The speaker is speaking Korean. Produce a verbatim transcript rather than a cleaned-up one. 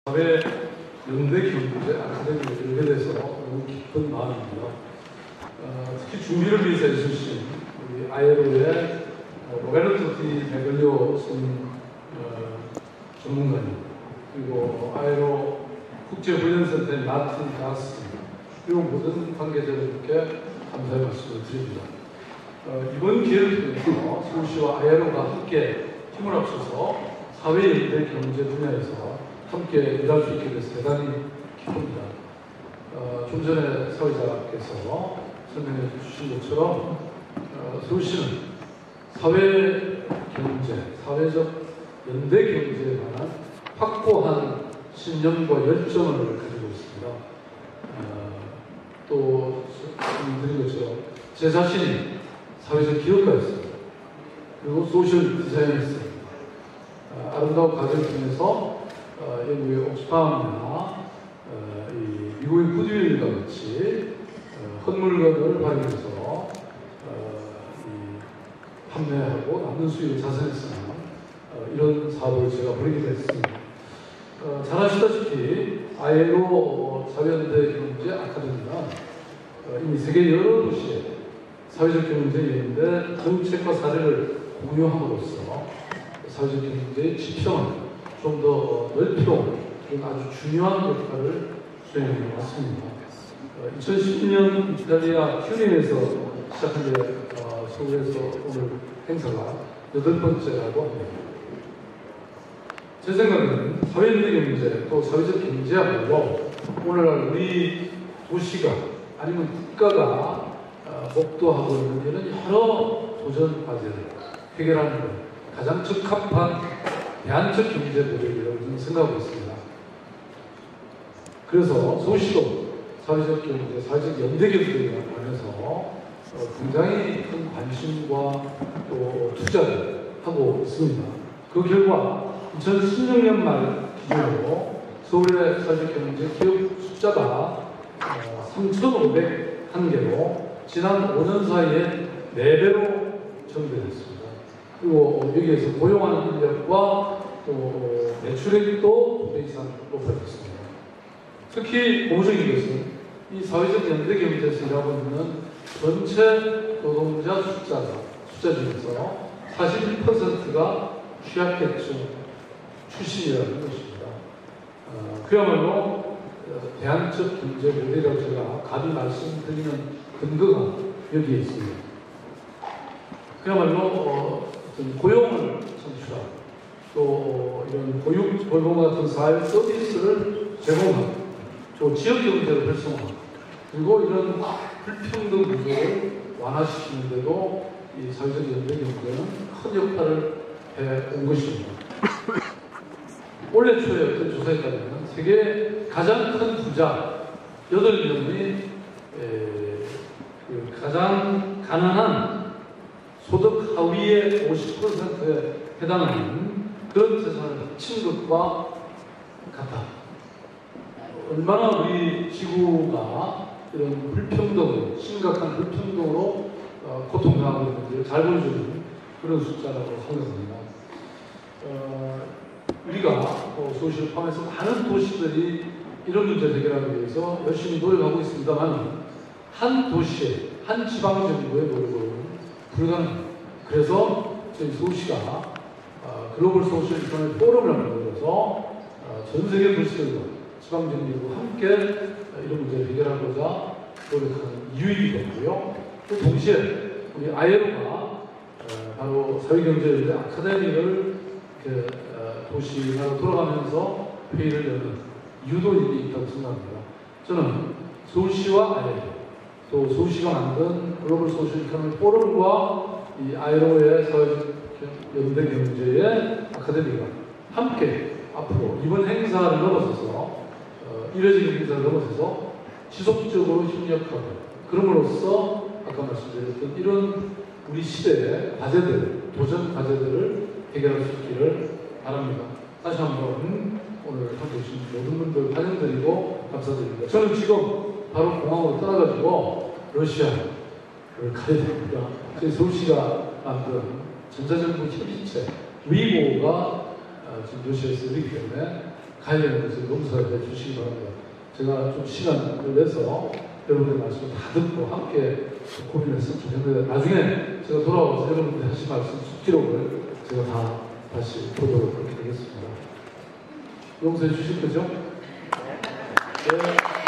사회 연대 경제 아카데미를 열게 돼서 너무 기쁜 마음입니다. 어, 특히 준비를 위해서 해주신 우리 아이엘오의 어, 로베르토 디 베글리오 선 어, 전문가님, 그리고 아이엘오 국제훈련센터의 마틴 가스, 그리고 모든 관계자들께 감사의 말씀을 드립니다. 어, 이번 기회를 통해서 서울시와 아이엘오가 함께 힘을 합쳐서 사회연대 경제 분야에서 함께 일할 수 있게 돼서 대단히 기쁩니다. 어, 좀 전에 사회자께서 설명해 주신 것처럼 어, 서울시는 사회 경제, 사회적 연대 경제에 관한 확고한 신념과 열정을 가지고 있습니다. 어, 또 말씀드린 것처럼 제 자신이 사회적 기업가였습니다. 그리고 소셜 디자이너였습니다. 어, 아름다운 과정을 통해서 어, 영국의 옥스팜이나 어, 이 미국의 구드윌과 같이 어, 헛물건을 발견해서 어, 이 판매하고 남는 수익을 자산에 쓰는 어, 이런 사업을 제가 벌이게 됐습니다. 어, 잘 아시다시피 아이엘오 사회연대 경제 아카데미는 어, 이미 세계 여러 도시에 사회적 경제 연대 정책과 사례를 공유함으로써 사회적 경제의 지평을 좀 더 넓히고 아주 중요한 역할을 수행해 왔습니다. 어, 이천십이 년 이탈리아 튜린에서 시작한 게 어, 서울에서 오늘 행사가 여덟 번째라고 합니다. 제 생각에는 사회연대 경제 또 사회적 경제야말로 오늘날 우리 도시가 아니면 국가가 어, 목도하고 있는 데는 여러 도전 과제를 해결하는 것 가장 적합한 대안적 경제 모델이라고 저는 생각하고 있습니다. 그래서 서울시도 사회적 경제, 사회적 연대 경제에 관해서 어, 굉장히 큰 관심과 또 투자를 하고 있습니다. 그 결과 이천십육 년 말 기준으로 서울의 사회적 경제 기업 숫자가 어, 삼천오백일 개로 지난 오 년 사이에 네 배로 증대됐습니다. 그리고 여기에서 고용하는 인력과 또 매출액도 두 배 이상 높아졌습니다. 특히 고무적인 것은 이 사회적 연대 경제에서 일하고 있는 전체 노동자 숫자가 숫자 중에서 사십일 퍼센트가 취약계층 출신이라는 것입니다. 어, 그야말로 대안적 경제 모델이라고 제가 감히 말씀드리는 근거가 여기에 있습니다. 그야말로 어, 고용을 창출하고 또 이런 보육, 돌봄 같은 사회 서비스를 제공하고 또 지역 경제를 활성화하고 그리고 이런 불평등 구조를 완화시키는데도 이 사회적 연대 경제는 큰 역할을 해온 것입니다. 올해 초에 어떤 조사에 따르면 세계 가장 큰 부자 여덟 명이 그 가장 가난한 소득 하위의 오십 퍼센트에 해당하는 그런 재산을 합친 것과 같다. 얼마나 우리 지구가 이런 불평등, 심각한 불평등으로 어, 고통당하고 있는지를 잘 보여주는 그런 숫자라고 생각합니다. 어, 우리가 어, 서울시를 포함해서 많은 도시들이 이런 문제를 해결하기 위해서 열심히 노력하고 있습니다만 한 도시에, 한 지방정부의 노력으로는 불가능합니다. 그래서 저희 서울시가 어, 글로벌 소셜 이코노미 포럼을 만들어서 어, 전 세계 도시들과 지방정부와 함께 어, 이런 문제를 해결하고자 노력하는 이유이기도 하고요. 또 동시에 우리 아이엘오가 어, 바로 사회경제연대 아카데미를 이렇게, 어, 도시로 돌아가면서 회의를 여는 이유도 있다고 생각합니다. 저는 서울시와 아이엘오 또 서울시가 만든 글로벌 소셜 이코노미 포럼과 이 아이엘오의 사회적 연대 경제의 아카데미가 함께 앞으로 이번 행사를 넘어서서 어, 일회적인 행사를 넘어서서 지속적으로 협력하고 그럼으로써 아까 말씀드렸던 이런 우리 시대의 과제들, 도전 과제들을 해결할 수 있기를 바랍니다. 다시 한번 오늘 함께 오신 모든 분들 환영드리고 감사드립니다. 저는 지금 바로 공항으로 떠나가지고 러시아를 가야 됩니다. 저희 서울시가 만든 전자정부 협의체 위고가 지금 러시아에서 있기 때문에 가야 되는 것을 용서해 주시기 바랍니다. 제가 좀 시간을 내서 여러분의 말씀을 다 듣고 함께 고민했으면 좋겠는데 나중에 제가 돌아와서 여러분들이 하신 말씀 기록을 제가 다 다시 보도록 그렇게 되겠습니다. 용서해 주실 거죠? 네.